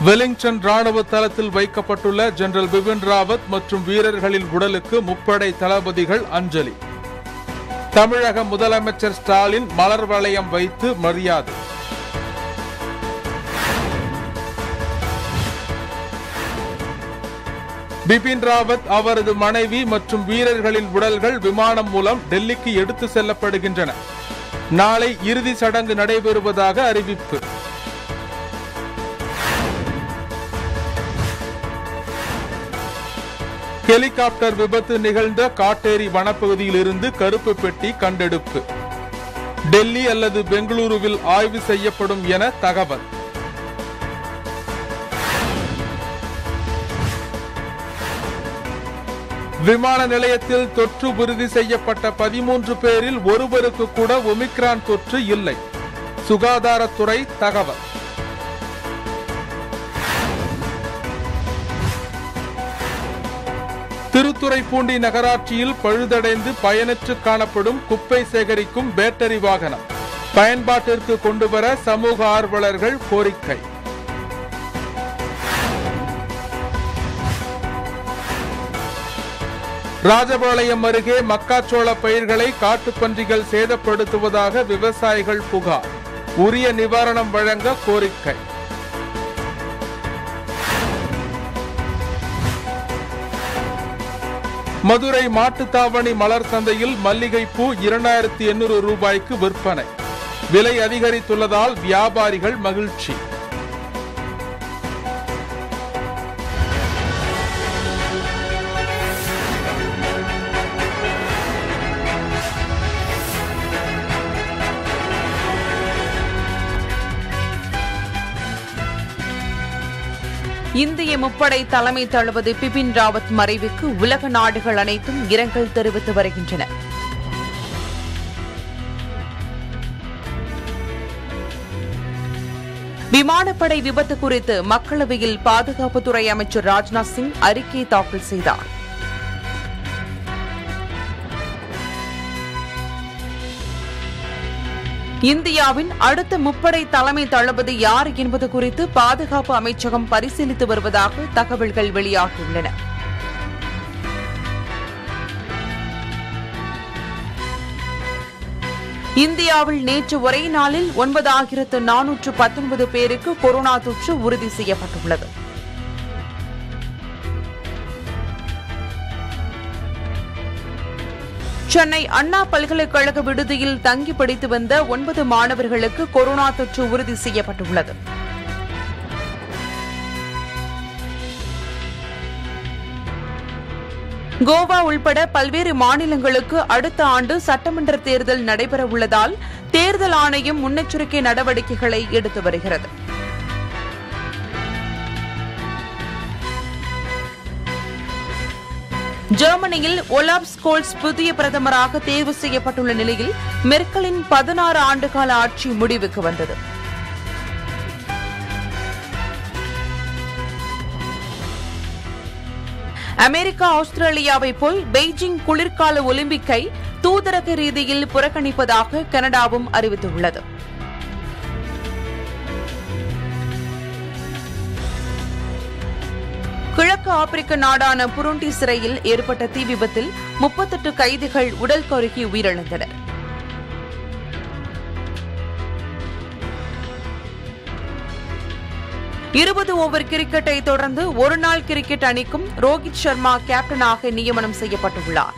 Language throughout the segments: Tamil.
வெலிங்டன் ராணுவ தளத்தில் வைக்கப்பட்டுள்ள ஜெனரல் பிபின் ராவத் மற்றும் வீரர்களின் உடலுக்கு முப்படை தளபதிகள் அஞ்சலி. தமிழக முதலமைச்சர் ஸ்டாலின் மலர் வளையம் வைத்து மரியாதை. பிபின் ராவத், அவரது மனைவி மற்றும் வீரர்களின் உடல்கள் விமானம் மூலம் டெல்லிக்கு எடுத்து செல்லப்படுகின்றன. நாளை இறுதி சடங்கு நடைபெறுவதாக அறிவிப்பு. ஹெலிகாப்டர் விபத்து நிகழ்ந்த காட்டேரி வனப்பகுதியில் இருந்து கருப்பு பெட்டி கண்டெடுப்பு. டெல்லி அல்லது பெங்களூருவில் ஆய்வு செய்யப்படும் என தகவல். விமான நிலையத்தில் தொற்று உறுதி செய்யப்பட்ட 13 பேரில் ஒருவருக்கு கூட ஒமிக்ரான் தொற்று இல்லை. சுகாதாரத்துறை தகவல். திருத்துறைப்பூண்டி நகராட்சியில் பழுதடைந்து பயனற்று காணப்படும் குப்பை சேகரிக்கும் பேட்டரி வாகனம் பயன்பாட்டிற்கு கொண்டுவர சமூக ஆர்வலர்கள் கோரிக்கை. ராஜபாளையம் அருகே மக்காச்சோள பயிர்களை காட்டுப்பன்றிகள் சேதப்படுத்துவதாக விவசாயிகள் புகார். உரிய நிவாரணம் வழங்க கோரிக்கை. மதுரை மாட்டுத்தாவணி மலர் சந்தையில் மல்லிகைப்பூ 2800 ரூபாய்க்கு விற்பனை. விலை அதிகரித்துள்ளதால் வியாபாரிகள் மகிழ்ச்சி. இந்திய முப்படை தலைமை தளபதி பிபின் ராவத் மறைவுக்கு உலக நாடுகள் அனைத்தும் இரங்கல் தெரிவித்து வருகின்றன. விமானப்படை விபத்து குறித்து மக்களவையில் பாதுகாப்புத்துறை அமைச்சர் ராஜ்நாத் சிங் அறிக்கை தாக்கல் செய்தார். இந்தியாவின் அடுத்த முப்படை தலைமை தளபதி யார் என்பது குறித்து பாதுகாப்பு அமைச்சகம் பரிசீலித்து வருவதாக தகவல்கள் வெளியாகியுள்ளன. இந்தியாவில் நேற்று ஒரே நாளில் 9419 பேருக்கு கொரோனா தொற்று உறுதி செய்யப்பட்டுள்ளது. சென்னை அண்ணா பல்கலைக்கழக விடுதியில் தங்கி படித்து வந்த 9 மாணவர்களுக்கு கொரோனா தொற்று உறுதி செய்யப்பட்டுள்ளது. கோவா உள்பட பல்வேறு மாநிலங்களுக்கு அடுத்த ஆண்டு சட்டமன்ற தேர்தல் நடைபெறவுள்ளதால் தேர்தல் ஆணையம் முன்னெச்சரிக்கை நடவடிக்கைகளை எடுத்து வருகிறது. ஜெர்மனியில் ஒலாப் ஸ்கோல்ஸ் புதிய பிரதமராக தேர்வு செய்யப்பட்டுள்ள நிலையில் மெர்க்கலின் 16 ஆண்டுகால ஆட்சி முடிவுக்கு வந்தது. அமெரிக்கா, ஆஸ்திரேலியாவை போல் பெய்ஜிங் குளிர்கால ஒலிம்பிக்கை தூதரக ரீதியில் புறக்கணிப்பதாக கனடாவும் அறிவித்துள்ளது. கிழக்கு ஆப்பிரிக்க நாடான புருண்டி சிறையில் ஏற்பட்ட தீ விபத்தில் 38 கைதிகள் உடல் கருகி உயிரிழந்தனர். இருபது ஓவர் கிரிக்கெட்டை தொடர்ந்து ஒருநாள் கிரிக்கெட் அணிக்கும் ரோஹித் சர்மா கேப்டனாக நியமனம் செய்யப்பட்டுள்ளார்.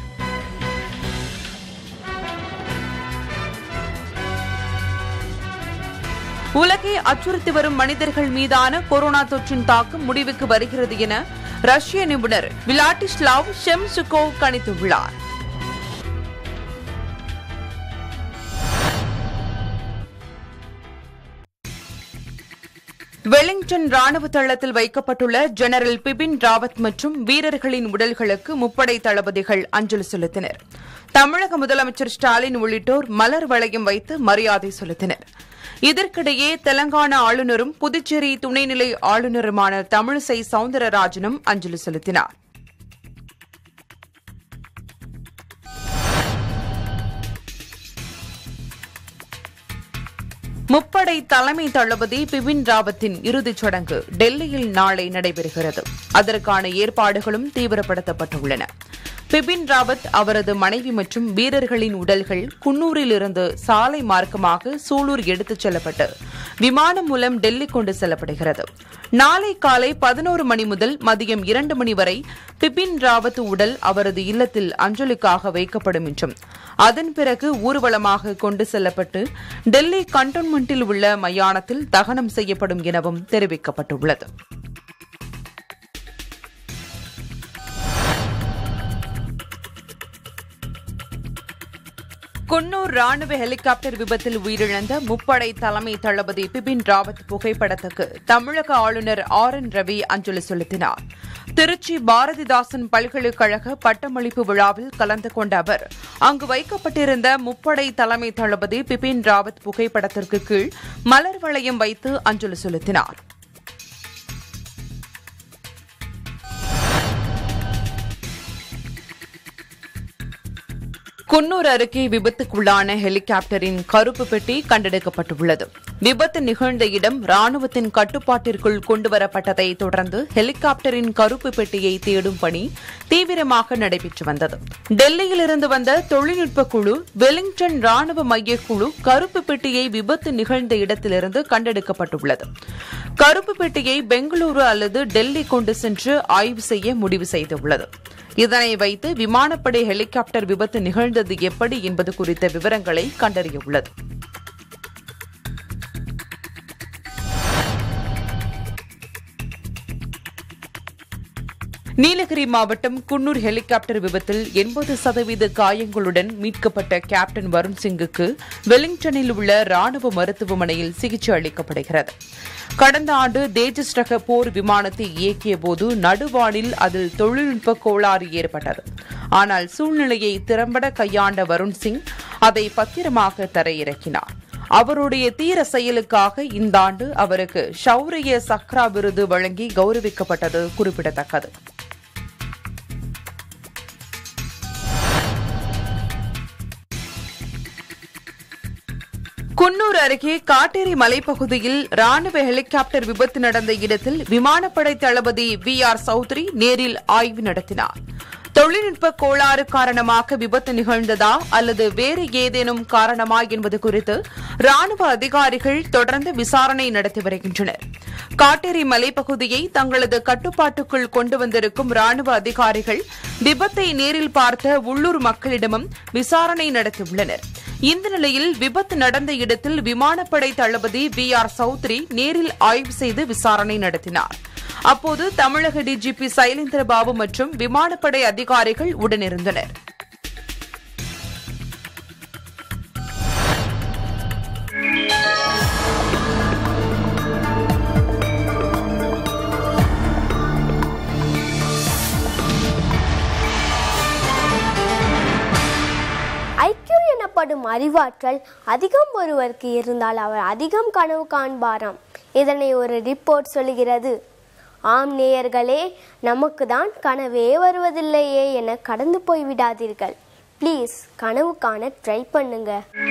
உலகை அச்சுறுத்தி வரும் மனிதர்கள் மீதான கொரோனா தொற்றின் தாக்கம் முடிவுக்கு வருகிறது என ரஷ்ய நிபுணர் விளாடிஸ்லாவ் ஷெம்சுகோவ் கணித்துள்ளார். வெலிங்டன் ராணுவ தளத்தில் வைக்கப்பட்டுள்ள ஜெனரல் பிபின் ராவத் மற்றும் வீரர்களின் உடல்களுக்கு முப்படை தளபதிகள் அஞ்சலி செலுத்தினர். தமிழக முதலமைச்சர் ஸ்டாலின் உள்ளிட்டோர் மலர் வளையம் வைத்து மரியாதை செலுத்தினர். இதற்கிடையே தெலங்கானா ஆளுநரும் புதுச்சேரி துணைநிலை ஆளுநருமான தமிழிசை சவுந்தரராஜனும் அஞ்சலி செலுத்தினார். முப்படை தலைமை தளபதி பிபின் ராவத்தின் இறுதிச் சடங்கு டெல்லியில் நாளை நடைபெறுகிறது. அதற்கான ஏற்பாடுகளும் தீவிரப்படுத்தப்பட்டுள்ளன. பிபின் ராவத், அவரது மனைவி மற்றும் வீரர்களின் உடல்கள் குன்னூரிலிருந்து சாலை மார்க்கமாக சூலூர் எடுத்துச் செல்லப்பட்டு விமானம் மூலம் டெல்லி கொண்டு செல்லப்படுகிறது. நாளை காலை 11 மணி முதல் மதியம் 2 மணி வரை பிபின் ராவத் உடல் அவரது இல்லத்தில் அஞ்சலிக்காக வைக்கப்படும் என்றும் அதன் பிறகு ஊர்வலமாக கொண்டு செல்லப்பட்டு டெல்லி கண்டோன்மெண்டில் உள்ள மயானத்தில் தகனம் செய்யப்படும் எனவும் தெரிவிக்கப்பட்டுள்ளது. குன்னூர் ராணுவ ஹெலிகாப்டர் விபத்தில் உயிரிழந்த முப்படை தலைமை தளபதி பிபின் ராவத் புகைப்படத்துக்கு தமிழக ஆளுநர் RN ரவி அஞ்சலி செலுத்தினார். திருச்சி பாரதிதாசன் பல்கலைக்கழக பட்டமளிப்பு விழாவில் கலந்து கொண்ட அவர் அங்கு வைக்கப்பட்டிருந்த முப்படை தலைமை தளபதி பிபின் ராவத் புகைப்படத்திற்கு கீழ் மலர் வளையம் வைத்து அஞ்சலி செலுத்தினார். குன்னூர் அருகே விபத்துக்குள்ளான ஹெலிகாப்டரின் கருப்பு பெட்டி கண்டெடுக்கப்பட்டுள்ளது. விபத்து நிகழ்ந்த இடம் ராணுவத்தின் கட்டுப்பாட்டிற்குள் கொண்டுவரப்பட்டதை தொடர்ந்து ஹெலிகாப்டரின் கருப்பு பெட்டியை தேடும் பணி தீவிரமாக நடைபெற்று வந்தது. டெல்லியிலிருந்து வந்த தொழில்நுட்ப குழு, வெலிங்டன் ராணுவ மைய குழு கருப்பு பெட்டியை விபத்து நிகழ்ந்த இடத்திலிருந்து கண்டெடுக்கப்பட்டுள்ளது. கருப்பு பெட்டியை பெங்களூரு அல்லது டெல்லி கொண்டு சென்று ஆய்வு செய்ய முடிவு செய்துள்ளது. இதனை வைத்து விமானப்படை ஹெலிகாப்டர் விபத்து நிகழ்ந்தது எப்படி என்பது குறித்த விவரங்களை கண்டறியவுள்ளது. நீலகிரி மாவட்டம் குன்னூர் ஹெலிகாப்டர் விபத்தில் 80% காயங்களுடன் மீட்கப்பட்ட கேப்டன் வருண் சிங்குக்கு வெலிங்டனில் உள்ள ராணுவ மருத்துவமனையில் சிகிச்சை அளிக்கப்படுகிறது. கடந்த ஆண்டு தேஜஸ் ரக போர் விமானத்தை இயக்கியபோது நடுவானில் அதில் தொழில்நுட்ப கோளாறு ஏற்பட்டது. ஆனால் சூழ்நிலையை திறம்பட கையாண்ட வருண் சிங் அதை பத்திரமாக தரையிறக்கினார். அவருடைய தீர செயலுக்காக இந்த ஆண்டு அவருக்கு ஷௌரிய சக்ரா விருது வழங்கி கௌரவிக்கப்பட்டது குறிப்பிடத்தக்கது. குன்னூர் அருகே காட்டேரி மலைப்பகுதியில் ராணுவ ஹெலிகாப்டர் விபத்து நடந்த இடத்தில் விமானப்படை தளபதி VR சௌத்ரி நேரில் ஆய்வு நடத்தினார். தொழில்நுட்ப கோளாறு காரணமாக விபத்து நிகழ்ந்ததா அல்லது வேறு ஏதேனும் காரணமா என்பது குறித்து ராணுவ அதிகாரிகள் தொடர்ந்து விசாரணை நடத்தி வருகின்றனர். காட்டேரி மலைப்பகுதியை தங்களது கட்டுப்பாட்டுக்குள் கொண்டு வந்திருக்கும் ராணுவ அதிகாரிகள் விபத்தை நேரில் பார்த்த உள்ளூர் மக்களிடமும் விசாரணை நடத்தியுள்ளனர். இந்த நிலையில் விபத்து நடந்த இடத்தில் விமானப்படை தளபதி VR சௌத்ரி நேரில் ஆய்வு செய்து விசாரணை நடத்தினார். அப்போது தமிழக டிஜிபி சைலேந்திரபாபு மற்றும் விமானப்படை அதிகாரிகள் உடனிருந்தனர். எனப்படும் அறிவாற்றல் அதிகம் ஒருவருக்கு இருந்தால் அவர் அதிகம் கனவு காண்பாராம். இதனை ஒரு ரிப்போர்ட் சொல்கிறது. ஆம் நேயர்களே, நமக்கு தான் கனவே வருவதில்லையே என கடந்து போய்விடாதீர்கள். ப்ளீஸ் கனவு காண ட்ரை பண்ணுங்க.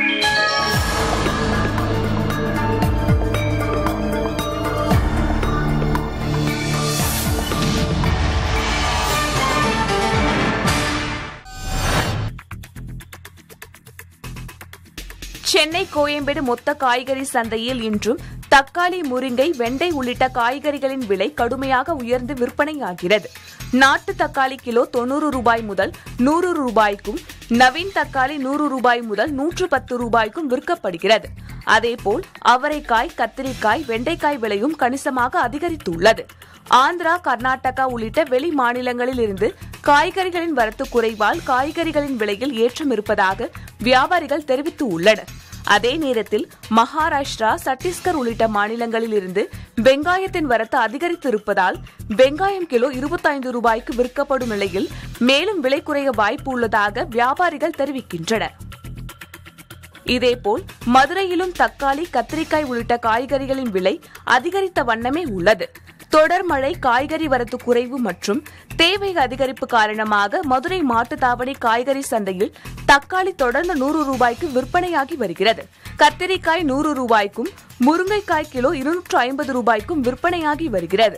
சென்னை கோயம்பேடு மொத்த காய்கறி சந்தையில் இன்றும் தக்காளி, முருங்கை, வெண்டை உள்ளிட்ட காய்கறிகளின் விலை கடுமையாக உயர்ந்து விற்பனையாகிறது. நாட்டு தக்காளி கிலோ 90 ரூபாய் முதல் 100 ரூபாய்க்கும், நவீன் தக்காளி 100 ரூபாய் முதல் 110 ரூபாய்க்கும் விற்கப்படுகிறது. அதேபோல் அவரைக்காய், கத்திரிக்காய், வெண்டைக்காய் விலையும் கணிசமாக அதிகரித்துள்ளது. ஆந்திரா, கர்நாடகா உள்ளிட்ட வெளி மாநிலங்களில் இருந்து காய்கறிகளின் வரத்து குறைவால் காய்கறிகளின் விலையில் ஏற்றம் இருப்பதாக வியாபாரிகள் தெரிவித்துள்ளனர். அதே நேரத்தில் மகாராஷ்டிரா, சத்தீஸ்கர் உள்ளிட்ட மாநிலங்களில் இருந்து வெங்காயத்தின் வரத்து அதிகரித்திருப்பதால் வெங்காயம் கிலோ 25 ரூபாய்க்கு விற்கப்படும் நிலையில் மேலும் விலை குறைய வாய்ப்பு உள்ளதாக வியாபாரிகள் தெரிவிக்கின்றனர். இதேபோல் மதுரையிலும் தக்காளி, கத்திரிக்காய் உள்ளிட்ட காய்கறிகளின் விலை அதிகரித்த வண்ணமே உள்ளது. தொடர் மழை, காய்கறி வரத்து குறைவு மற்றும் தேவை அதிகரிப்பு காரணமாக மதுரை மாட்டுத்தாவணி காய்கறி சந்தையில் தக்காளி தொடர்ந்து 100 ரூபாய்க்கு விற்பனையாகி வருகிறது. கத்திரிக்காய் 100 ரூபாய்க்கும், முருங்கைக்காய் கிலோ 250 ரூபாய்க்கும் விற்பனையாகி வருகிறது.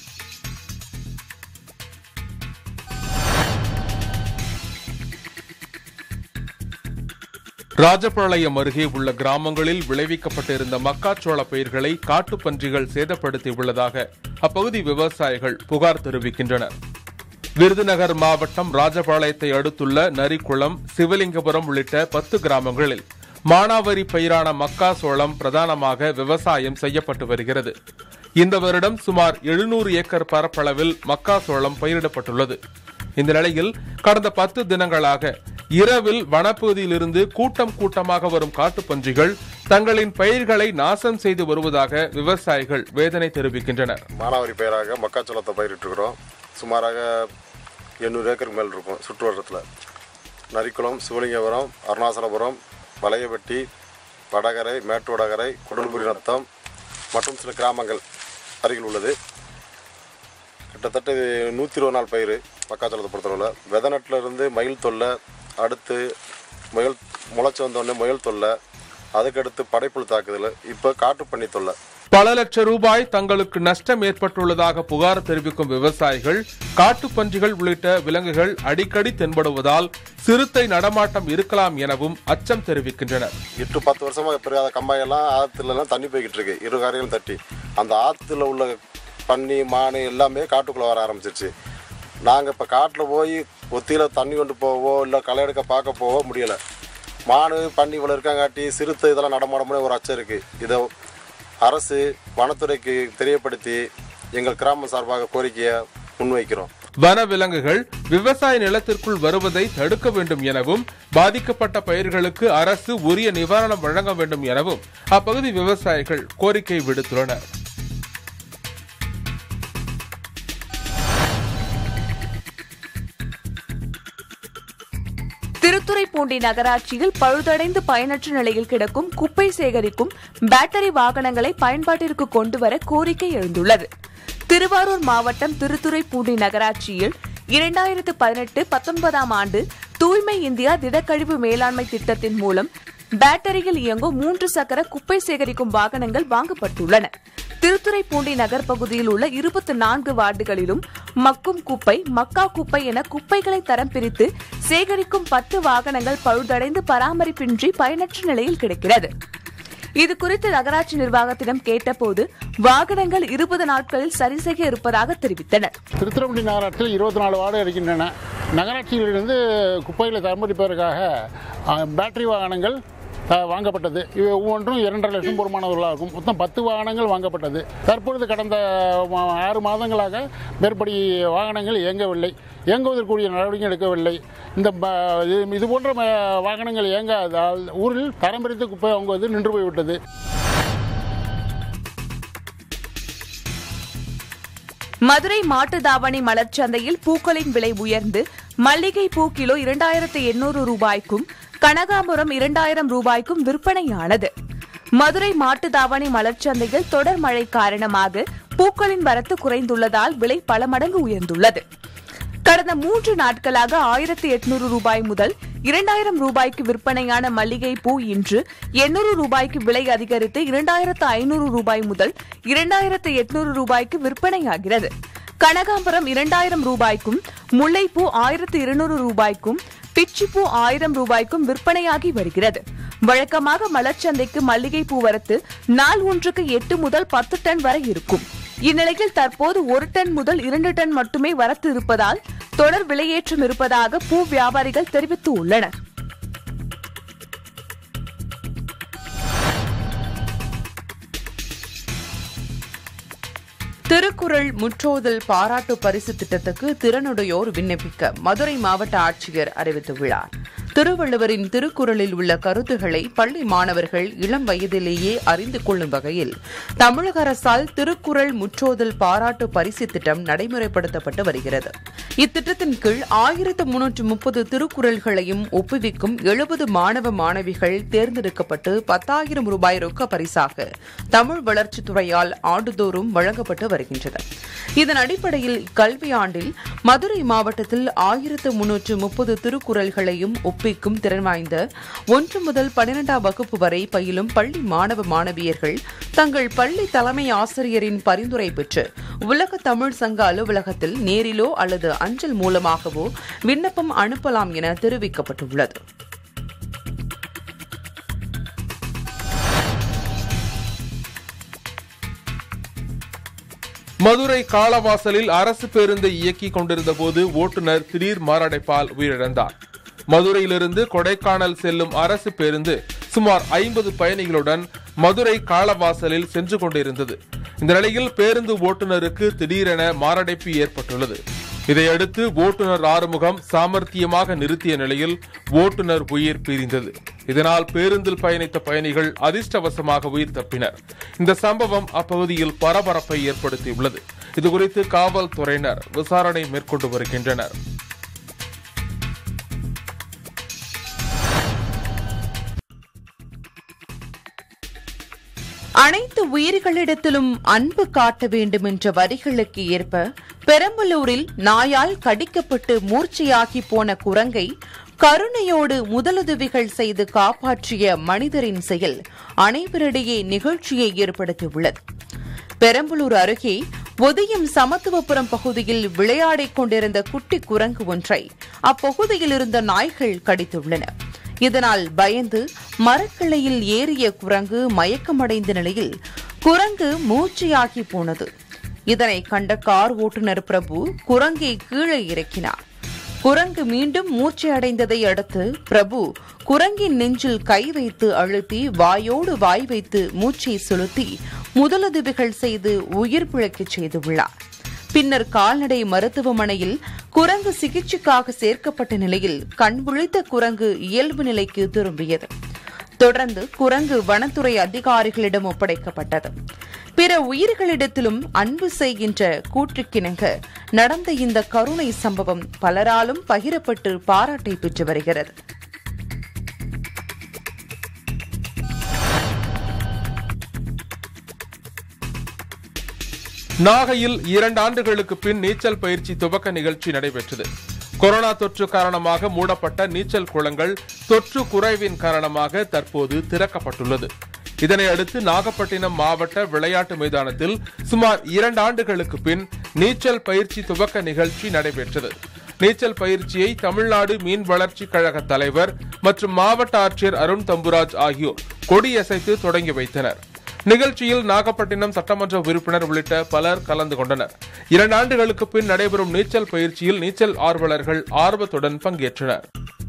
ராஜபாளையம் அருகே உள்ள கிராமங்களில் விளைவிக்கப்பட்டிருந்த மக்காச்சோள பயிர்களை காட்டுப்பன்றிகள் சேதப்படுத்தியுள்ளதாக அப்பகுதி விவசாயிகள் புகார் தெரிவிக்கின்றனர். விருதுநகர் மாவட்டம் ராஜபாளையத்தை அடுத்துள்ள நரிக்குளம், சிவலிங்கபுரம் உள்ளிட்ட 10 கிராமங்களில் மானாவாரி பயிரான மக்காச்சோளம் பிரதானமாக விவசாயம் செய்யப்பட்டு வருகிறது. இந்த வருடம் சுமார் 700 ஏக்கர் பரப்பளவில் மக்காச்சோளம் பயிரிடப்பட்டுள்ளது. இந்த நிலையில் கடந்த 10 தினங்களாக இரவில் வனப்பகுதியிலிருந்து கூட்டமாக வரும் காட்டுப்பன்றிகள் தங்களின் பயிர்களை நாசம் செய்து வருவதாக விவசாயிகள் வேதனை தெரிவிக்கின்றனர். மானாவாரி பயிராக மக்காச்சோளத்தை பயிரிட்டுருக்கிறோம். சுமாராக 800 ஏக்கர் மேல் இருக்கும். சுற்றுவட்டத்தில் நரிக்குளம், சிவலிங்கபுரம், அருணாசலபுரம், வளையப்பட்டி, வடகரை, மேட்டுவடகரை, குடல்புரி நத்தம் மற்றும் சில கிராமங்கள் அருகில் உள்ளது. கிட்டத்தட்ட 120 நாள் பயிர் மக்காச்சோளத்தை பொறுத்தளவில். விதை நட்டிலிருந்து மயில் தொல்லை, அடுத்து முளைச்சி வந்தோடனே முயல் தொல்லை, அதுக்கடுத்து படைப்புழு தாக்குதல், இப்போ காட்டுப்பன்னி தொல்லை. பல லட்சம் ரூபாய் தங்களுக்கு நஷ்டம் ஏற்பட்டுள்ளதாக புகார் தெரிவிக்கும் விவசாயிகள் காட்டுப்பன்றிகள் உள்ளிட்ட விலங்குகள் அடிக்கடி தென்படுவதால் சிறுத்தை நடமாட்டம் இருக்கலாம் எனவும் அச்சம் தெரிவிக்கின்றனர். 8-10 வருஷமாக பெரிய கம்பாயெல்லாம் ஆற்றுலாம் தண்ணி போய்கிட்டு இருக்கு. 2 காரையும் தட்டி அந்த ஆற்றுல உள்ள பன்னி, மானு எல்லாமே காட்டுக்குள்ளே வர ஆரம்பிச்சிருச்சு. நாங்கள் இப்போ காட்டில் போய் ஒத்தியில் தண்ணி கொண்டு போவோ இல்லை களை எடுக்க பார்க்க போவோ முடியலை. மானு, பன்னி இவ்வளோ இருக்காங்காட்டி சிறுத்தை இதெல்லாம் நடமாடமுடிய ஒரு அச்சம் இருக்குது. இதை அரசு வனத்துறைக்கு தெரியப்படுத்தி எங்கள் கிராமம் சார்பாக கோரிக்கையை முன்வைக்கிறோம். வனவிலங்குகள் விவசாய நிலத்திற்குள் வருவதை தடுக்க வேண்டும் எனவும், பாதிக்கப்பட்ட பயிர்களுக்கு அரசு உரிய நிவாரணம் வழங்க வேண்டும் எனவும் அப்பகுதி விவசாயிகள் கோரிக்கை விடுத்துள்ளனர். திருத்துறைப்பூண்டி நகராட்சியில் பழுதடைந்து பயனற்ற நிலையில் கிடக்கும் குப்பை சேகரிக்கும் பேட்டரி வாகனங்களை பயன்பாட்டிற்கு கொண்டுவர கோரிக்கை எழுந்துள்ளது. திருவாரூர் மாவட்டம் திருத்துறைப்பூண்டி நகராட்சியில் 2018-19 ஆண்டு தூய்மை இந்தியா திடக்கழிவு மேலாண்மை திட்டத்தின் மூலம் பேட்டரியில் இயங்கும் 3 சக்கர குப்பை சேகரிக்கும் வாகனங்கள் வாங்கப்பட்டுள்ளன. திருத்துறைப்பூண்டி நகர் பகுதியில் உள்ள 24 வார்டுகளிலும் மக்கும் குப்பை, மக்கா குப்பை என குப்பைகளை தரம் பிரித்து சேகரிக்கும் 10 வாகனங்கள் பழுதடைந்து பராமரிப்பின்றி பயனற்ற நிலையில் கிடக்கிறது. இதுகுறித்து நகராட்சி நிர்வாகத்திடம் கேட்டபோது வாகனங்கள் 20 நாட்களில் சரி செய்ய இருப்பதாக தெரிவித்தனர். திருத்துறைப்பூண்டி நகராட்சியில் 24 வார்டு இருக்கின்றன. நகராட்சியிலிருந்து குப்பைகளை தரமரிப்பதற்காக பேட்டரி வாகனங்கள் வாங்கப்பட்டது. இவை ஒவ்வொன்றும் 2.5 லட்சம் பொறுமானவர்களாகும். மொத்தம் 10 வாகனங்கள் வாங்கப்பட்டது. தற்பொழுது கடந்த 6 மாதங்களாக மேற்படி வாகனங்கள் இயங்குவதற்குரிய நடவடிக்கை எடுக்கவில்லை. இது போன்ற வாகனங்கள் இயங்காததால் ஊரில் தரம் பிரித்து குப்பை வாங்குவது நின்று போய்விட்டது. மதுரை மாட்டுத்தாவணி மலர்ச்சந்தையில் பூக்களின் விலை உயர்ந்து மல்லிகை பூ கிலோ 2800 ரூபாய்க்கும், கனகாம்பரம் 2000 ரூபாய்க்கும் விற்பனையானது. மதுரை மாட்டுத்தாவணி மலர்ச்சந்தையில் தொடர் மழை காரணமாக பூக்களின் வரத்து குறைந்துள்ளதால் விலை பல மடங்கு உயர்ந்துள்ளது. கடந்த 3 நாட்களாக 1800 ரூபாய் முதல் 2000 ரூபாய்க்கு விற்பனையான மல்லிகை பூ இன்று 800 ரூபாய்க்கு விலை அதிகரித்து 2500 ரூபாய் முதல் 2800 ரூபாய்க்கு விற்பனையாகிறது. கனகாம்பரம் 2000 ரூபாய்க்கும், முல்லைப்பூ 1200 ரூபாய்க்கும், பிச்சிப்பூ 1000 ரூபாய்க்கும் விற்பனையாகி வருகிறது. வழக்கமாக மலர்ச்சந்தைக்கு மல்லிகை பூ வரத்து நாள் ஒன்றுக்கு 8 முதல் 10 டன் வரை இருக்கும். இந்நிலையில் தற்போது 1 டன் முதல் 2 டன் மட்டுமே வரத்து இருப்பதால் தொடர் விலையேற்றம் இருப்பதாக பூ வியாபாரிகள் தெரிவித்துள்ளனர். திருக்குறள் முற்றோதல் பாராட்டு பரிசு திட்டத்துக்கு திறனுடையோர் விண்ணப்பிக்க மதுரை மாவட்ட ஆட்சியர் அறிவித்துள்ளார். திருவள்ளுவரின் திருக்குறளில் உள்ள கருத்துக்களை பள்ளி மாணவர்கள் இளம் வயதிலேயே அறிந்து கொள்ளும் வகையில் தமிழக அரசால் திருக்குறள் முற்றோதல் பாராட்டு பரிசு திட்டம் நடைமுறைப்படுத்தப்பட்டு வருகிறது. இத்திட்டத்தின் கீழ் 1330 திருக்குறள்களையும் ஒப்புவிக்கும் 70 மாணவ மாணவிகள் தேர்ந்தெடுக்கப்பட்டு 10,000 ரூபாய் ரொக்க பரிசாக தமிழ் வளர்ச்சித்துறையால் ஆண்டுதோறும் வழங்கப்பட்டு வருகின்றது. இதன் அடிப்படையில் இக்கல்வியாண்டில் மதுரை மாவட்டத்தில் 1330 திருக்குறள்களையும் ஒப்பிக்கும் திறன் வாய்ந்த 1 முதல் 12ஆம் வகுப்பு வரை பயிலும் பள்ளி மாணவ மாணவியர்கள் தங்கள் பள்ளி தலைமை ஆசிரியரின் பரிந்துரை பெற்று உலக தமிழ் சங்க அலுவலகத்தில் நேரிலோ அல்லது அஞ்சல் மூலமாகவோ விண்ணப்பம் அனுப்பலாம் என தெரிவிக்கப்பட்டுள்ளது. மதுரை காளவாசலில் அரசு பேருந்தை இயக்கிக் கொண்டிருந்த போது ஓட்டுநர் திடீர் மாரடைப்பால் உயிரிழந்தார். மதுரையிலிருந்து கொடைக்கானல் செல்லும் அரசு பேருந்து சுமார் 50 பயணிகளுடன் மதுரை காளவாசலில் சென்று கொண்டிருந்தது. இந்த நிலையில் பேருந்து ஓட்டுநருக்கு திடீரென மாரடைப்பு ஏற்பட்டுள்ளது. இதையடுத்து ஓட்டுநர் ஆறுமுகம் சாமர்த்தியமாக நிறுத்திய நிலையில் ஓட்டுநர் உயிர் பிரிந்தது. இதனால் பேருந்தில் பயணித்த பயணிகள் அதிர்ஷ்டவசமாக உயிர் தப்பினர். இந்த சம்பவம் அப்பகுதியில் பரபரப்பை ஏற்படுத்தியுள்ளது. இதுகுறித்து காவல்துறையினர் விசாரணை மேற்கொண்டு வருகின்றனர். அனைத்து உயிர்களிடத்திலும் அன்பு காட்ட வேண்டும் என்ற வரிகளுக்கு ஏற்ப பெரம்பலூரில் நாயால் கடிக்கப்பட்டு மூர்ச்சையாகி போன குரங்கை கருணையோடு முதலுதவிகள் செய்து காப்பாற்றிய மனிதரின் செயல் அனைவரிடையே நிகழ்ச்சியை ஏற்படுத்தியுள்ளது. பெரம்பலூர் அருகே ஒதியம் சமத்துவபுரம் பகுதியில் விளையாடிக் கொண்டிருந்த குட்டி குரங்கு ஒன்றை அப்பகுதியில் இருந்த நாய்கள் கடித்துள்ளன. இதனால் பயந்து மரக்கிளையில் ஏறிய குரங்கு மயக்கமடைந்த நிலையில் குரங்கு மூர்ச்சையாகி போனது. இதனை கண்ட கார் ஓட்டுநர் பிரபு குரங்கை கீழே இறக்கினார். குரங்கு மீண்டும் மூர்ச்சையடைந்ததை அடுத்து பிரபு குரங்கின் நெஞ்சில் கை வைத்து அழுத்தி வாயோடு வாய் வைத்து மூச்சை செலுத்தி முதலுதவிகள் செய்து உயிர் பிழைக்கச் செய்துள்ளார். பின்னர் கால்நடை மருத்துவமனையில் குரங்கு சிகிச்சைக்காக சேர்க்கப்பட்ட நிலையில் கண் விழித்த குரங்கு இயல்பு நிலைக்கு திரும்பியது. தொடர்ந்து குரங்கு வனத்துறை அதிகாரிகளிடம் ஒப்படைக்கப்பட்டது. பிற உயிர்களிடத்திலும் அன்பு செய்கின்ற கூற்றுக்கிணங்க நடந்த இந்த கருணை சம்பவம் பலராலும் பகிரப்பட்டு பாராட்டை பெற்று வருகிறது. நாகையில் 2 ஆண்டுகளுக்கு பின் நீச்சல் பயிற்சி துவக்க நிகழ்ச்சி நடைபெற்றது. கொரோனா தொற்று காரணமாக மூடப்பட்ட நீச்சல் குளங்கள் தொற்று குறைவின் காரணமாக தற்போது திறக்கப்பட்டுள்ளது. இதனை அடுத்து நாகப்பட்டினம் மாவட்ட விளையாட்டு மைதானத்தில் சுமார் 2 ஆண்டுகளுக்கு பின் நீச்சல் பயிற்சி துவக்க நிகழ்ச்சி நடைபெற்றது. நீச்சல் பயிற்சியை தமிழ்நாடு மீன் வளர்ச்சி கழக தலைவர் மற்றும் மாவட்ட ஆட்சியர் அருண் தம்புராஜ் ஆகியோர் கொடியசைத்து தொடங்கி வைத்தனர். நிகழ்ச்சியில் நாகப்பட்டினம் சட்டமன்ற உறுப்பினர் உள்ளிட்ட பலர் கலந்து கொண்டனர். 2 ஆண்டுகளுக்கு பின் நடைபெறும் நீச்சல் பயிற்சியில் நீச்சல் ஆர்வலர்கள் ஆர்வத்துடன் பங்கேற்றனர்.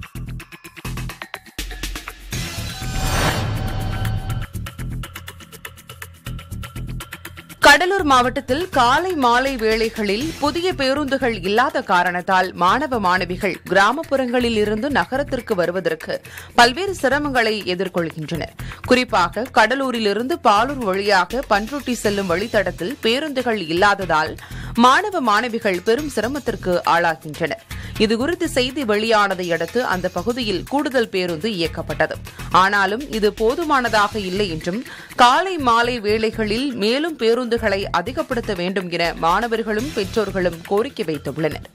கடலூர் மாவட்டத்தில் காலை மாலை வேளைகளில் புதிய பேருந்துகள் இல்லாத காரணத்தால் மாணவ மாணவிகள் கிராமப்புறங்களில் இருந்து நகரத்திற்கு வருவதற்கு பல்வேறு சிரமங்களை எதிர்கொள்கின்றனர். குறிப்பாக கடலூரிலிருந்து பாலூர் வழியாக பன்ருட்டி செல்லும் வழித்தடத்தில் பேருந்துகள் இல்லாததால் மாணவ மாணவிகள் பெரும் சிரமத்திற்கு ஆளாகின்றனர். இதுகுறித்து செய்தி வெளியானதை அடுத்து அந்த பகுதியில் கூடுதல் பேருந்து இயக்கப்பட்டது. ஆனாலும் இது போதுமானதாக இல்லை என்றும் காலை மாலை வேளைகளில் மேலும் பேருந்துகளை அதிகப்படுத்த வேண்டும் என மாணவர்களும் பெற்றோர்களும் கோரிக்கை வைத்துள்ளனர்.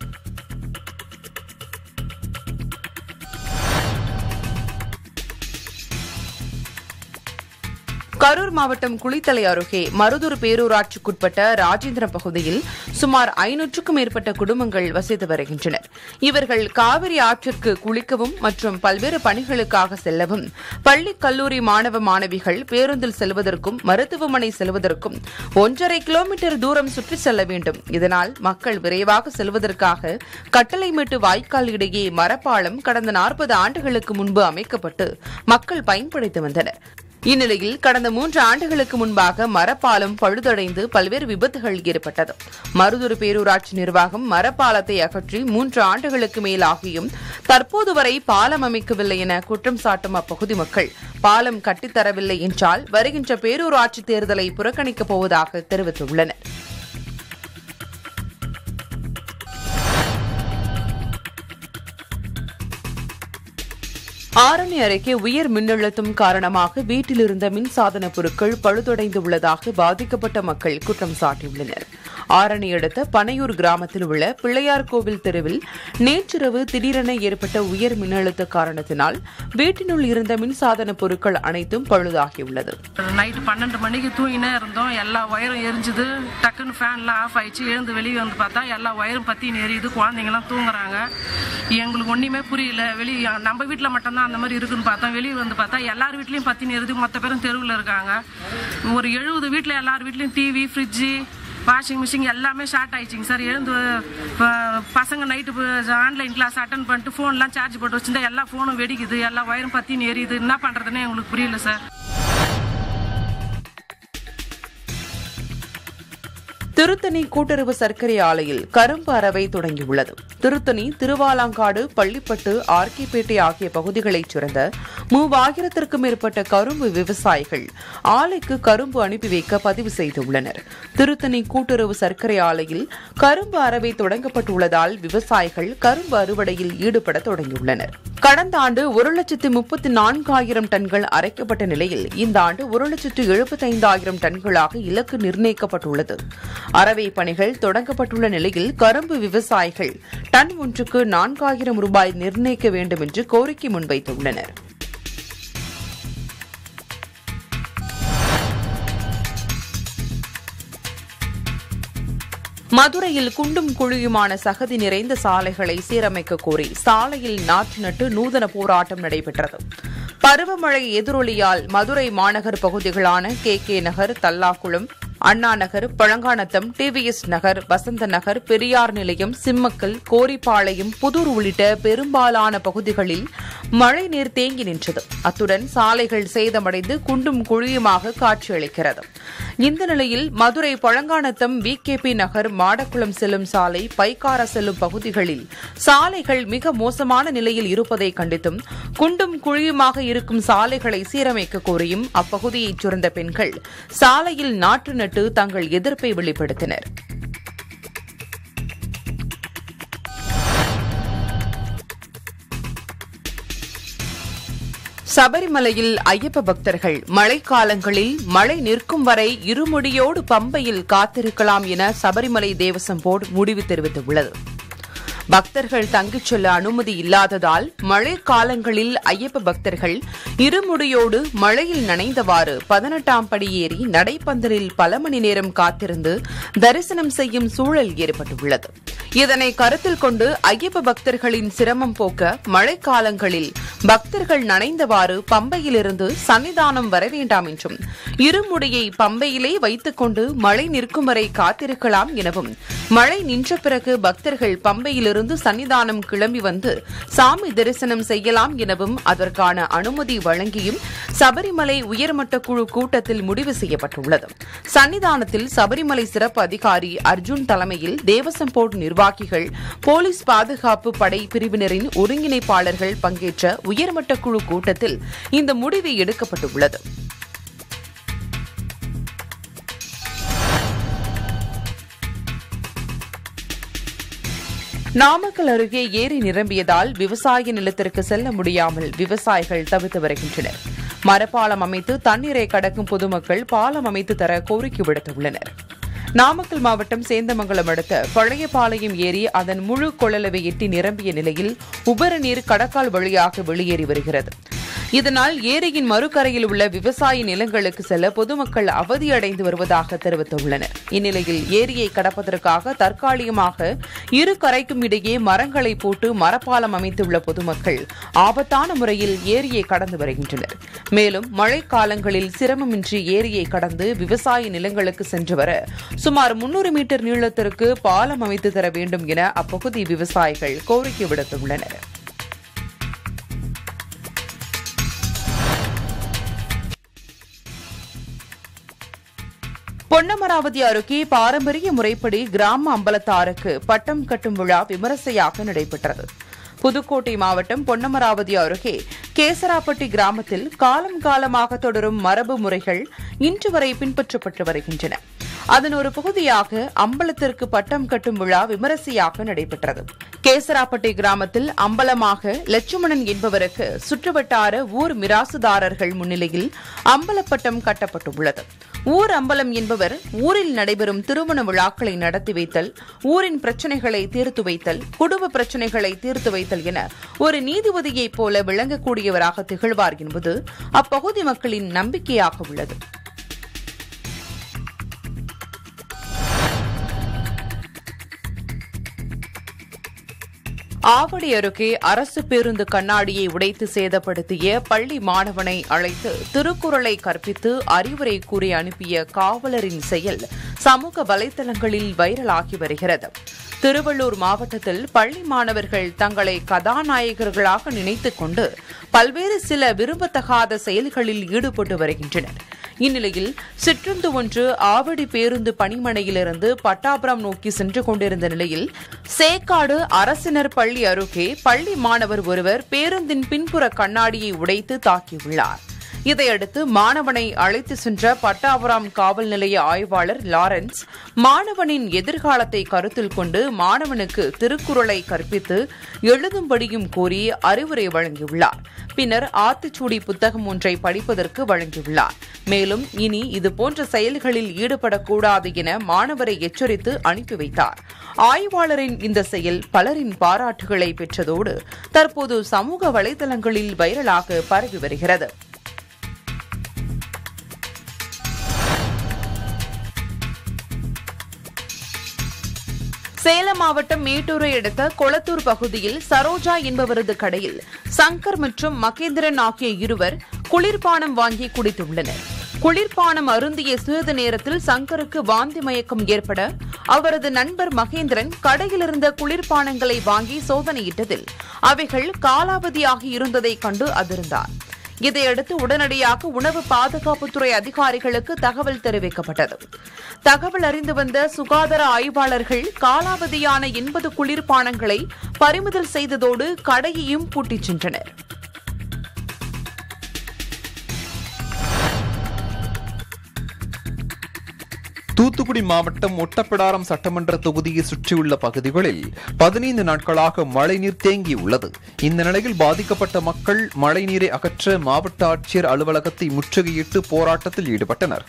கரூர் மாவட்டம் குளித்தலை அருகே மருதூர் பேரூராட்சிக்குட்பட்ட ராஜேந்திரம் பகுதியில் சுமார் 500க்கும் மேற்பட்ட குடும்பங்கள் வசித்து வருகின்றனர். இவர்கள் காவிரி ஆற்றிற்கு குளிக்கவும் மற்றும் பல்வேறு பணிகளுக்காக செல்லவும் பள்ளி கல்லூரி மாணவ மாணவிகள் பேருந்தில் செல்வதற்கும் மருத்துவமனை செல்வதற்கும் 1.5 கிலோமீட்டர் தூரம் சுற்றி செல்ல வேண்டும். இதனால் மக்கள் விரைவாக செல்வதற்காக கட்டளைமேட்டு வாய்க்கால் இடையே மரப்பாலம் கடந்த 40 ஆண்டுகளுக்கு முன்பு அமைக்கப்பட்டு மக்கள் பயன்படுத்தி வந்தனர். இந்நிலையில் கடந்த 3 ஆண்டுகளுக்கு முன்பாக மரப்பாலம் பழுதடைந்து பல்வேறு விபத்துகள் ஏற்பட்டது. மருதூர் பேரூராட்சி நிர்வாகம் மரப்பாலத்தை அகற்றி 3 ஆண்டுகளுக்கு மேலாகியும் தற்போது வரை பாலம் அமைக்கவில்லை என குற்றம் சாட்டும் அப்பகுதி மக்கள் பாலம் கட்டித்தரவில்லை என்றால் வருகின்ற பேரூராட்சி தேர்தலை புறக்கணிக்கப் போவதாக தெரிவித்துள்ளனர். ஆரணி அருகே உயர் மின்னழுத்தம் காரணமாக வீட்டில் இருந்த மின்சாதன பொருட்கள் பழுதடைந்துள்ளதாக பாதிக்கப்பட்ட மக்கள் குற்றம் சாட்டியுள்ளனர். ஆரணி அடுத்த பனையூர் கிராமத்தில் உள்ள பிள்ளையார் கோவில் தெருவில் நேற்றிரவு திடீரென ஏற்பட்ட உயர் மின்னழுத்த காரணத்தினால் வீட்டினுள் இருந்த மின்சாதன பொருட்கள் அனைத்தும் பழுதாகியுள்ளது. நைட்டு 12 மணிக்கு தூங்கினே இருந்தோம். எல்லா ஒயரும் எரிஞ்சுது. டக்குன்னு ஃபேன்லாம் ஆஃப் ஆயிடுச்சு. எழுந்து வெளியே வந்து பார்த்தா எல்லா ஒயரும் பற்றி எரியுது. குழந்தைங்கலாம் தூங்குறாங்க. எங்களுக்கு ஒன்றுமே புரியல. வெளியே நம்ம வீட்டில் மட்டும்தான் அந்த மாதிரி இருக்குன்னு பார்த்தா வெளியே வந்து பார்த்தா எல்லார் வீட்லையும் பற்றி எரியுது. மொத்த பேரும் தெருவில் இருக்காங்க. ஒரு 70 வீட்டில் எல்லார் வீட்லையும் டிவி, ஃப்ரிட்ஜு, வாஷிங் மிஷின் எல்லாமே ஷார்ட் ஆயிடுச்சிங்க சார். எழுந்து பசங்க நைட்டு ஆன்லைன் கிளாஸ் அட்டன் பண்ணிட்டு ஃபோன்லாம் சார்ஜ் போட்டு வச்சுருந்தா எல்லா ஃபோனும் வெடிக்குது. எல்லா ஒயரும் பற்றி எரியுது. என்ன பண்ணுறதுன்னு எங்களுக்கு புரியல சார். திருத்தணி கூட்டுறவு சர்க்கரை ஆலையில் கரும்பு அரவை தொடங்கியுள்ளது. திருத்தணி, திருவாலாங்காடு, பள்ளிப்பட்டு, ஆர்கிப்பேட்டை ஆகிய பகுதிகளைச் சேர்ந்த 3000த்திற்கும் மேற்பட்ட கரும்பு விவசாயிகள் ஆலைக்கு கரும்பு அனுப்பி வைக்க பதிவு செய்துள்ளனர். திருத்தணி கூட்டுறவு சர்க்கரை ஆலையில் கரும்பு அரவை தொடங்கப்பட்டுள்ளதால் விவசாயிகள் கரும்பு அறுவடையில் ஈடுபட தொடங்கியுள்ளனர். கடந்த ஆண்டு 1,34,000 டன்கள் அரைக்கப்பட்ட நிலையில் இந்த ஆண்டு 1,75,000 டன்களாக இலக்கு நிர்ணயிக்கப்பட்டுள்ளது. அரவை பணிகள் தொடங்கப்பட்டுள்ள நிலையில் கரும்பு விவசாயிகள் டன் ஒன்றுக்கு 4,000 ரூபாய் நிர்ணயிக்க வேண்டும் என்று கோரிக்கை முன்வைத்துள்ளனர். மதுரையில் குண்டும் குழியுமான சகதி நிறைந்த சாலைகளை சீரமைக்க கோரி சாலையில் நாற்று நட்டு நூதன போராட்டம் நடைபெற்றது. பருவமழை எதிரொலியால் மதுரை மாநகர் பகுதிகளான KK நகர், தல்லாக்குளம், அண்ணா நகர், பழங்காநத்தம், டிவிஎஸ் நகர், வசந்த நகர், பெரியார் நிலையம், சிம்மக்கல், கோரிப்பாளையம், புதூர் உள்ளிட்ட பெரும்பாலான பகுதிகளில் மழை நீர் தேங்கி நின்றது. அத்துடன் சாலைகள் சேதமடைந்து குண்டும் குழியுமாக காட்சியளிக்கிறது. இந்த நிலையில் மதுரை பழங்காநத்தம், VKP நகர், மாடக்குளம் செல்லும் சாலை, பைக்கார செல்லும் பகுதிகளில் சாலைகள் மிக மோசமான நிலையில் இருப்பதை கண்டித்தும் குண்டும் குழியுமாக இருக்கும் சாலைகளை சீரமைக்க கோரியும் அப்பகுதியைச் சேர்ந்த பெண்கள் சாலையில் நாற்று நட்டு தங்கள் எதிர்ப்பை வெளிப்படுத்தினர். சபரிமலையில் ஐயப்ப பக்தர்கள் மழைக்காலங்களில் மழை நிற்கும் வரை இருமுடியோடு பம்பையில் காத்திருக்கலாம் என சபரிமலை தேவசம் போர்டு முடிவு தெரிவித்துள்ளது. பக்தர்கள் தங்கிச் செல்ல அனுமதி இல்லாததால் மழை காலங்களில் ஐயப்ப பக்தர்கள் இருமுடியோடு மழையில் நனைந்தவாறு 18ஆம் படி ஏறி நடைப்பந்தலில் பல மணி நேரம் காத்திருந்து தரிசனம் செய்யும் சூழல் ஏற்பட்டுள்ளது. இதனை கருத்தில் கொண்டு ஐயப்ப பக்தர்களின் சிரமம் போக்க மழைக்காலங்களில் பக்தர்கள் நனைந்தவாறு பம்பையிலிருந்து சன்னிதானம் வர வேண்டாம் என்றும் இருமுடியை பம்பையிலே வைத்துக் கொண்டு மழை நிற்கும் வரை காத்திருக்கலாம் எனவும் மழை நின்ற பிறகு பக்தர்கள் பம்பையிலிருந்து சன்னிதானம் கிளம்பி வந்து சாமி தரிசனம் செய்யலாம் எனவும் அதற்கான அனுமதி வழங்கியும் சபரிமலை உயர்மட்ட குழு கூட்டத்தில் முடிவு செய்யப்பட்டுள்ளது. சன்னிதானத்தில் சபரிமலை சிறப்பு அதிகாரி அர்ஜுன் தலைமையில் தேவசம் போர்டு நிர்வாகிகள், போலீஸ் பாதுகாப்பு படை பிரிவினரின் ஒருங்கிணைப்பாளர்கள் பங்கேற்ற உயர்மட்ட குழு கூட்டத்தில் இந்த முடிவு எடுக்கப்பட்டுள்ளது. நாமக்கல் அருகே ஏரி நிரம்பியதால் விவசாய நிலத்திற்கு செல்ல முடியாமல் விவசாயிகள் தவித்து வருகின்றனர். மரப்பாலம் அமைத்து தண்ணீரை கடக்கும் பொதுமக்கள் பாலம் அமைத்து தர கோரிக்கை விடுத்துள்ளனர். நாமக்கல் மாவட்டம் சேந்தமங்கலம் அடுத்த பழையபாளையம் ஏரி அதன் முழு கொள்ளளவை எட்டி நிரம்பிய நிலையில் உபரி நீர் கடக்கால் வழியாக வெளியேறி வருகிறது. இதனால் ஏரியின் மறுகரையில் உள்ள விவசாய நிலங்களுக்கு செல்ல பொதுமக்கள் அவதியடைந்து வருவதாக தெரிவித்துள்ளனர். இந்நிலையில் ஏரியை கடப்பதற்காக தற்காலிகமாக இரு கரைக்கும் இடையே மரங்களை போட்டு மரப்பாலம் அமைத்துள்ள பொதுமக்கள் ஆபத்தான முறையில் ஏரியை கடந்து வருகின்றனர். மேலும் மழைக்காலங்களில் சிரமமின்றி ஏரியை கடந்து விவசாய நிலங்களுக்கு சென்று வர சுமார் 300 மீட்டர் நீளத்திற்கு பாலம் அமைத்து தர வேண்டும் என அப்பகுதி விவசாயிகள் கோரிக்கை விடுத்துள்ளனர். பொன்னமராவதி அருகே பாரம்பரிய முறைப்படி கிராம அம்பலத்தாருக்கு பட்டம் கட்டும் விழா விமரிசையாக நடைபெற்றது. புதுக்கோட்டை மாவட்டம் பொன்னமராவதி அருகே கேசராப்பட்டி கிராமத்தில் காலம் காலமாக தொடரும் மரபு முறைகள் இன்று வரை பின்பற்றப்பட்டு வருகின்றன. அதன் ஒரு பகுதியாக அம்பலத்திற்கு பட்டம் கட்டும் விழா விமரிசையாக நடைபெற்றது. கேசராப்பட்டி கிராமத்தில் அம்பலமாக லட்சுமணன் என்பவருக்கு சுற்றுவட்டார ஊர் மிராசுதாரர்கள் முன்னிலையில் அம்பலப்பட்டம் கட்டப்பட்டுள்ளது. ஊர் அம்பலம் என்பவர் ஊரில் நடைபெறும் திருமண விழாக்களை நடத்தி வைத்தல், ஊரின் பிரச்சினைகளை தீர்த்து வைத்தல், குடும்ப பிரச்சினைகளை தீர்த்து வைத்தல் என ஒரு நீதிபதியைப் போல விளங்கக்கூடியவராக திகழ்வார் என்பது அப்பகுதி மக்களின் நம்பிக்கையாக உள்ளது. ஆவடி அருகே அரசு பேருந்து கண்ணாடியை உடைத்து சேதப்படுத்திய பள்ளி மாணவனை அழைத்து திருக்குறளை கற்பித்து அறிவுரை கூறி அனுப்பிய காவலரின் செயல் சமூக வலைதளங்களில் வைரலாகி வருகிறது. திருவள்ளூர் மாவட்டத்தில் பள்ளி மாணவர்கள் தங்களை கதாநாயகர்களாக நினைத்துக் கொண்டு பல்வேறு சில விரும்பத்தகாத செயல்களில் ஈடுபட்டு வருகின்றனர். இந்நிலையில் சிற்றுந்து ஒன்று ஆவடி பேருந்து பணிமனையிலிருந்து பட்டாபுரம் நோக்கி சென்று கொண்டிருந்த நிலையில் சேக்காடு அரசினர் பள்ளி அருகே பள்ளி மாணவர் ஒருவர் பேருந்தின் பின்புற கண்ணாடியை உடைத்து தாக்கியுள்ளார். இதையடுத்து மாணவனை அழைத்து சென்ற பட்டாபுரம் காவல் நிலைய ஆய்வாளர் லாரன்ஸ் மாணவனின் எதிர்காலத்தை கருத்தில் கொண்டு மாணவனுக்கு திருக்குறளை கற்பித்து எழுதும்படியும் கோரி அறிவுரை வழங்கியுள்ளார். பின்னர் ஆத்திச்சூடி புத்தகம் ஒன்றை படிப்பதற்கு வழங்கியுள்ளார். மேலும் இனி இதுபோன்ற செயல்களில் ஈடுபடக்கூடாது என மாணவரை எச்சரித்து அனுப்பி வைத்தார். ஆய்வாளரின் இந்த செயல் பலரின் பாராட்டுகளை பெற்றதோடு தற்போது சமூக வலைதளங்களில் வைரலாக பரவி வருகிறது. சேலம் மாவட்டம் மேட்டூரை அடுத்த கொளத்தூர் பகுதியில் சரோஜா என்பவரது கடையில் சங்கர் மற்றும் மகேந்திரன் ஆகிய இருவர் குளிர்பானம் வாங்கி குடித்துள்ளனர். குளிர்பானம் அருந்திய சிறிது நேரத்தில் சங்கருக்கு வாந்தி மயக்கம் ஏற்பட அவரது நண்பர் மகேந்திரன் கடையிலிருந்த குளிர்பானங்களை வாங்கி சோதனையிட்டதில் அவைகள் காலாவதியாகி இருந்ததை கண்டு அதிர்ந்தார். இதையடுத்து உடனடியாக உணவு பாதுகாப்புத்துறை அதிகாரிகளுக்கு தகவல் தெரிவிக்கப்பட்டது. தகவல் அறிந்து வந்த சுகாதார ஆய்வாளர்கள் காலாவதியான 80 குளிர்பானங்களை பறிமுதல் செய்ததோடு கடையையும் பூட்டிச் சென்றனர். தூத்துக்குடி மாவட்டம் ஒட்டப்பிடாரம் சட்டமன்ற தொகுதியை சுற்றியுள்ள பகுதிகளில் 15 நாட்களாக மழைநீர் தேங்கியுள்ளது. இந்த நிலையில் பாதிக்கப்பட்ட மக்கள் மழைநீரை அகற்ற மாவட்ட ஆட்சியர் அலுவலகத்தை முற்றுகையிட்டு போராட்டத்தில் ஈடுபட்டனர்.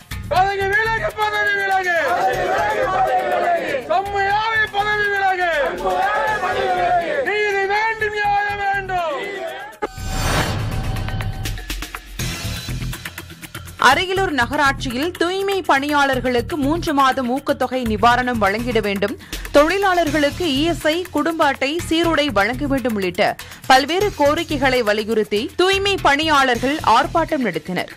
அரியலூர் நகராட்சியில் தூய்மை பணியாளர்களுக்கு 3 மாத ஊக்கத்தொகை நிவாரணம் வழங்கிட வேண்டும், தொழிலாளர்களுக்கு இஎஸ்ஐ, குடும்ப அட்டை, சீருடை வழங்க வேண்டும் உள்ளிட்ட பல்வேறு கோரிக்கைகளை வலியுறுத்தி தூய்மை பணியாளர்கள் ஆர்ப்பாட்டம் நடத்தினர்.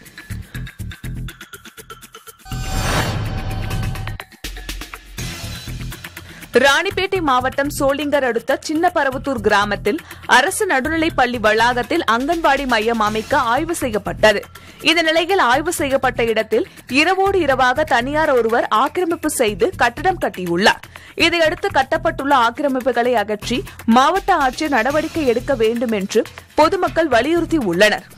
ராணிப்பேட்டை மாவட்டம் சோளிங்கர் அடுத்த சின்னபரவத்தூர் கிராமத்தில் அரசு நடுநிலைப் பள்ளி வளாகத்தில் அங்கன்வாடி மையம் அமைக்க ஆய்வு செய்யப்பட்டது. இந்த நிலையில் ஆய்வு செய்யப்பட்ட இடத்தில் இரவோடு இரவாக தனியார் ஒருவர் ஆக்கிரமிப்பு செய்து கட்டடம் கட்டியுள்ளார். இதையடுத்து கட்டப்பட்டுள்ள ஆக்கிரமிப்புகளை அகற்றி மாவட்ட ஆட்சியர் நடவடிக்கை எடுக்க வேண்டும் என்று பொதுமக்கள் வலியுறுத்தியுள்ளனர்.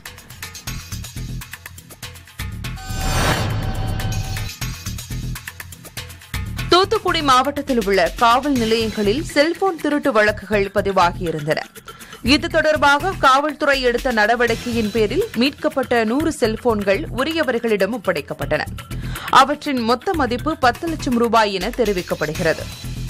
தூத்துக்குடி மாவட்டத்தில் உள்ள காவல் நிலையங்களில் செல்போன் திருட்டு வழக்குகள் பதிவாகியிருந்தன. இது தொடர்பாக காவல்துறை எடுத்த நடவடிக்கையின் பேரில் மீட்கப்பட்ட 100 செல்போன்கள் உரியவர்களிடம் ஒப்படைக்கப்பட்டன. அவற்றின் மொத்த மதிப்பு 10 லட்சம் ரூபாய் என தெரிவிக்கப்படுகிறது.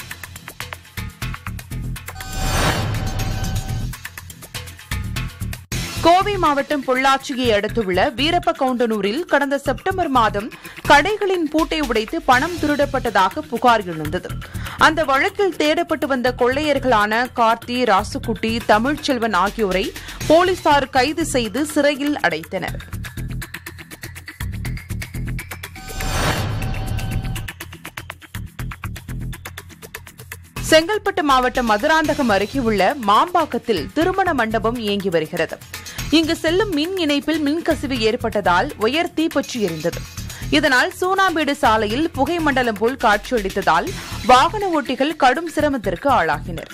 கோவை மாவட்டம் பொள்ளாச்சியை அடுத்துள்ள வீரப்பகவுண்டனூரில் கடந்த செப்டம்பர் மாதம் கடைகளின் பூட்டை உடைத்து பணம் திருடப்பட்டதாக புகார் எழுந்தது. அந்த வழக்கில் தேடப்பட்டு வந்த கொள்ளையர்களான கார்த்தி, ராசுகுட்டி, தமிழ்ச்செல்வன் ஆகியோரை போலீசார் கைது செய்து சிறையில் அடைத்தனர். செங்கல்பட்டு மாவட்டம் மதுராந்தகம் அருகே உள்ள மாம்பாக்கத்தில் திருமண மண்டபம் இயங்கி வருகிறது. இங்கு செல்லும் மின் இணைப்பில் மின்கசிவு ஏற்பட்டதால் உயர் தீப்பற்றி எரிந்தது. இதனால் சூனாம்பேடு சாலையில் புகை மண்டலம் போல் காட்சியளித்ததால் வாகன ஓட்டிகள் கடும் சிரமத்திற்கு ஆளாகினர்.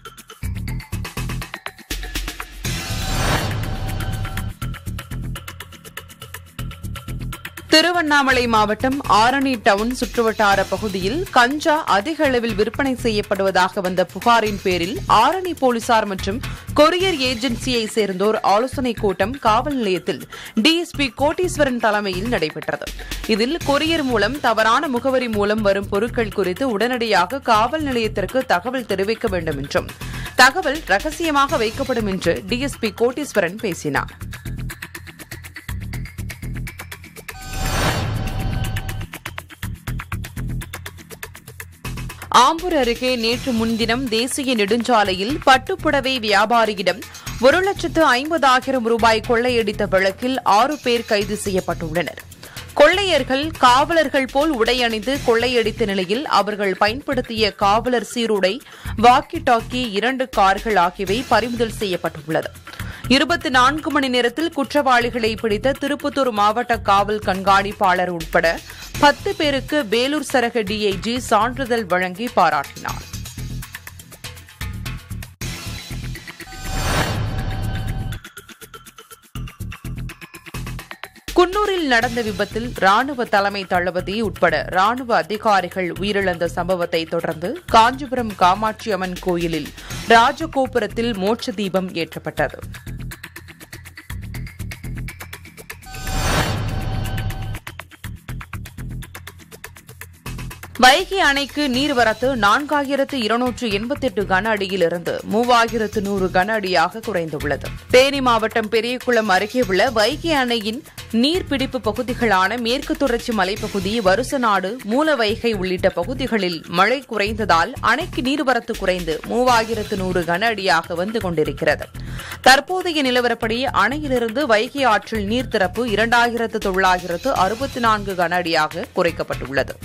திருவண்ணாமலை மாவட்டம் ஆரணி டவுன் சுற்றுவட்டார பகுதியில் கஞ்சா அதிக அளவில் விற்பனை செய்யப்படுவதாக வந்த புகாரின் பேரில் ஆரணி போலீசார் மற்றும் கொரியர் ஏஜென்சியை சேர்ந்தோர் ஆலோசனைக் கூட்டம் காவல் நிலையத்தில் டிஎஸ்பி கோட்டீஸ்வரன் தலைமையில் நடைபெற்றது. இதில் கொரியர் மூலம் தவறான முகவரி மூலம் வரும் பொருட்கள் குறித்து உடனடியாக காவல் நிலையத்திற்கு தகவல் தெரிவிக்க வேண்டும் என்றும் தகவல் ரகசியமாக வைக்கப்படும் என்று டிஎஸ்பி கோட்டீஸ்வரன் பேசினார். ஆம்பூர் அருகே நேற்று முன்தினம் தேசிய நெடுஞ்சாலையில் பட்டுப்புடவை வியாபாரியிடம் 1,50,000 ரூபாய் கொள்ளையடித்த வழக்கில் 6 பேர் கைது செய்யப்பட்டுள்ளனர். கொள்ளையர்கள் காவலர்கள் போல் உடை அணிந்து கொள்ளையடித்த நிலையில் அவர்கள் பயன்படுத்திய காவலர் சீருடை, வாக்கி டாக்கி, 2 கார்கள் ஆகியவை பறிமுதல் செய்யப்பட்டுள்ளது. 24 மணி நேரத்தில் குற்றவாளிகளை பிடித்த திருப்பத்தூர் மாவட்ட காவல் கண்காணிப்பாளர் உட்பட 10 பேருக்கு வேலூர் சரக டிஐஜி சான்றிதழ் வழங்கி பாராட்டினார். குன்னூரில் நடந்த விபத்தில் ராணுவ தலைமை தளபதி உட்பட ராணுவ அதிகாரிகள் உயிரிழந்த சம்பவத்தை தொடர்ந்து காஞ்சிபுரம் காமாட்சி அம்மன் கோயிலில் ராஜகோபுரத்தில் மோட்ச தீபம் ஏற்றப்பட்டது. வைகை அணைக்கு நீர்வரத்து 4,288 கன அடியிலிருந்து 3,100 கன அடியாக குறைந்துள்ளது. தேனி மாவட்டம் பெரியகுளம் அருகே உள்ள வைகை அணையின் நீர்பிடிப்பு பகுதிகளான மேற்கு தொடர்ச்சி மலைப்பகுதி, வருசநாடு, மூலவைகை உள்ளிட்ட பகுதிகளில் மழை குறைந்ததால் அணைக்கு நீர்வரத்து குறைந்து 3,100 கன அடியாக வந்து கொண்டிருக்கிறது. தற்போதைய நிலவரப்படி அணையிலிருந்து வைகை ஆற்றில் நீர் திறப்பு 2,964 கன அடியாக குறைக்கப்பட்டுள்ளது.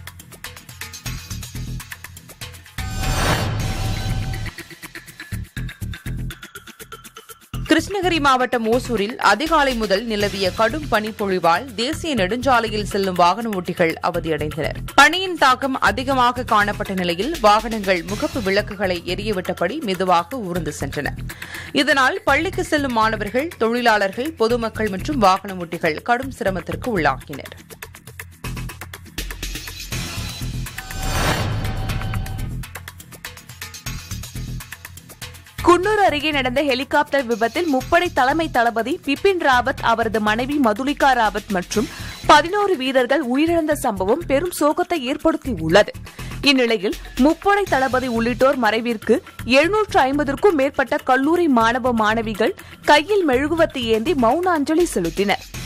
கிருஷ்ணகிரி மாவட்டம் ஓசூரில் அதிகாலை முதல் நிலவிய கடும் பனிப்பொழிவால் தேசிய நெடுஞ்சாலையில் செல்லும் வாகன ஓட்டிகள் அவதியடைந்தனர். பனியின் தாக்கம் அதிகமாக காணப்பட்ட நிலையில் வாகனங்கள் முகப்பு விளக்குகளை எரியவிட்டபடி மெதுவாக ஊர்ந்து சென்றன. இதனால் பள்ளிக்கு செல்லும் மாணவர்கள், தொழிலாளர்கள், பொதுமக்கள் மற்றும் வாகன ஓட்டிகள் கடும் சிரமத்திற்கு உள்ளாகினர். குன்னூர் அருகே நடந்த ஹெலிகாப்டர் விபத்தில் முப்படை தலைமை தளபதி பிபின் ராவத், அவரது மனைவி மதுலிகா ராவத் மற்றும் 11 வீரர்கள் உயிரிழந்த சம்பவம் பெரும் சோகத்தை ஏற்படுத்தியுள்ளது. இந்நிலையில் முப்படை தளபதி உள்ளிட்டோர் மறைவிற்கு 750க்கும் மேற்பட்ட கல்லூரி மாணவ மாணவிகள் கையில் மெழுகுவர்த்தி ஏந்தி மௌன அஞ்சலி செலுத்தினர்.